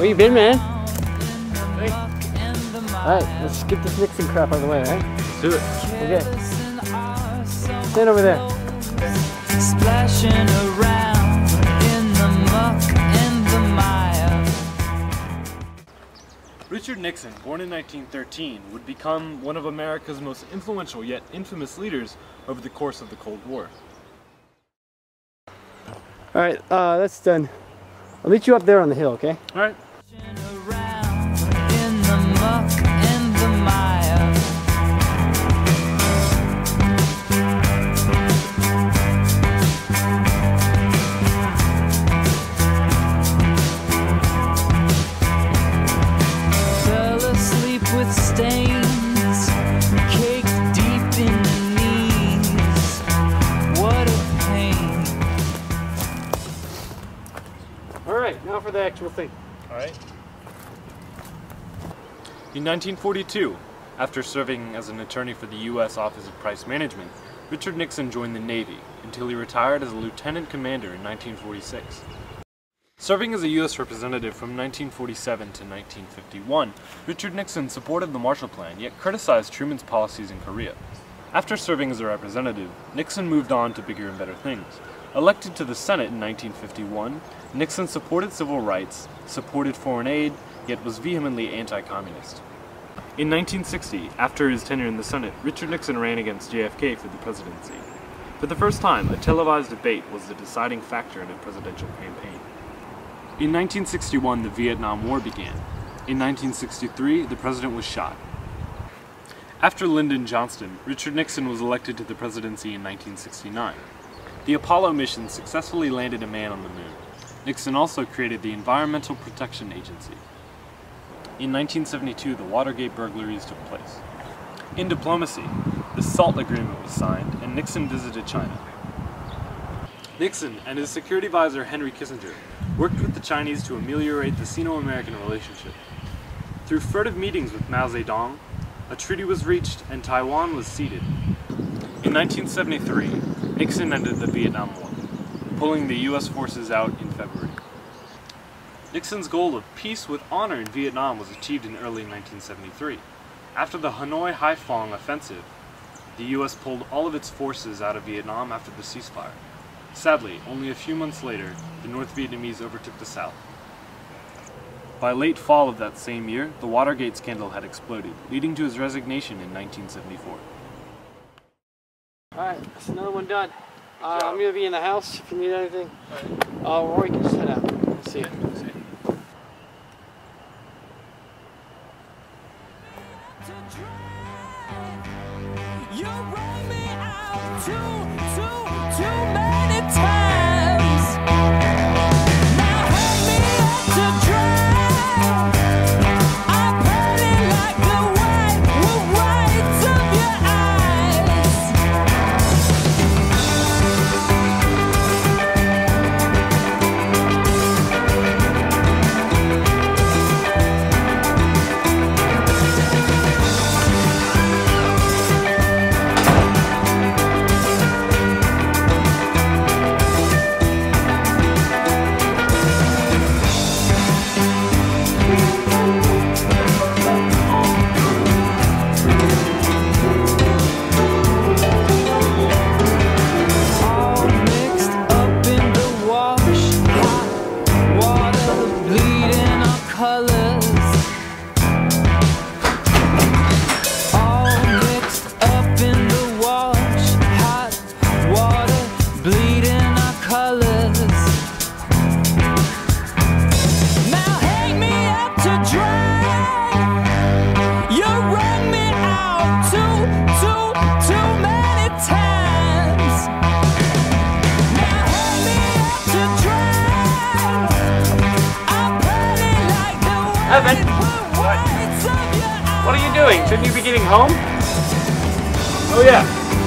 Where you been, man? Hey. Alright, let's get this Nixon crap out of the way, right? Let's do it. Okay. Stand over there. Splashing around in the muck and the mire. Richard Nixon, born in 1913, would become one of America's most influential yet infamous leaders over the course of the Cold War. Alright, that's done. I'll meet you up there on the hill, okay? Alright. Around in the muck and the mire. Fell asleep with stains caked deep in the knees. What a pain. Alright, now for the actual thing. Alright. In 1942, after serving as an attorney for the U.S. Office of Price Management, Richard Nixon joined the Navy until he retired as a lieutenant commander in 1946. Serving as a U.S. representative from 1947 to 1951, Richard Nixon supported the Marshall Plan, yet criticized Truman's policies in Korea. After serving as a representative, Nixon moved on to bigger and better things. Elected to the Senate in 1951, Nixon supported civil rights, supported foreign aid, yet was vehemently anti-communist. In 1960, after his tenure in the Senate, Richard Nixon ran against JFK for the presidency. For the first time, a televised debate was the deciding factor in a presidential campaign. In 1961, the Vietnam War began. In 1963, the president was shot. After Lyndon Johnson, Richard Nixon was elected to the presidency in 1969. The Apollo mission successfully landed a man on the moon. Nixon also created the Environmental Protection Agency. In 1972, the Watergate burglaries took place. In diplomacy, the SALT agreement was signed, and Nixon visited China. Nixon and his security advisor Henry Kissinger worked with the Chinese to ameliorate the Sino-American relationship. Through furtive meetings with Mao Zedong, a treaty was reached and Taiwan was ceded. In 1973, Nixon ended the Vietnam War, pulling the U.S. forces out in February. Nixon's goal of peace with honor in Vietnam was achieved in early 1973. After the Hanoi-Haiphong offensive, the U.S. pulled all of its forces out of Vietnam after the ceasefire. Sadly, only a few months later, the North Vietnamese overtook the South. By late fall of that same year, the Watergate scandal had exploded, leading to his resignation in 1974. Alright, that's another one done. I'm going to be in the house if you need anything. Or you can just head out. See you. You run me out too many times. Now help me up to dry. I'm burning like the whites of your eyes. Evan! What are you doing? Shouldn't you be getting home? Oh yeah,